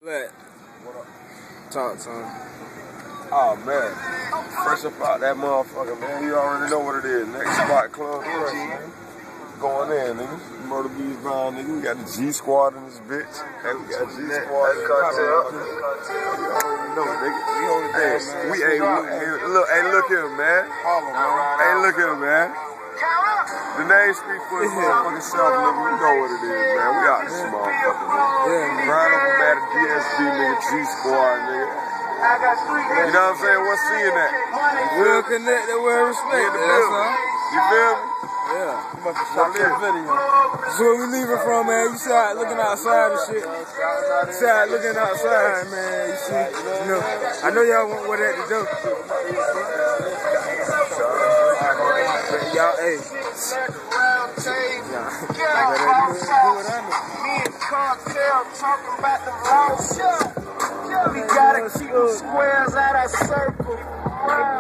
What? What up? Talk to him. Oh man, fresh up out that motherfucker, man. You already know what it is. Next spot, Club Krush, man. Going in, nigga. Murder Bees Brown, nigga. We got the G Squad in this bitch. Hey, we got G Squad. You already know, nigga. We on the dance. Hey, look here, man. Hey, look here, man. The name speaks for his motherfucking self, nigga. We know what it is, man. We out this motherfucker, man. Yeah, Round up about the DSB, nigga. G Squad, nigga. You know what I'm saying? What's seeing that? We'll connect that with respect. That's all. You feel me? Yeah. You must have shot that video. This is where we leaving from, man. You side looking outside and shit. You side looking outside, man. You see? You know, I know y'all want what that to do. Y'all, hey. We gotta keep the squares out of circle.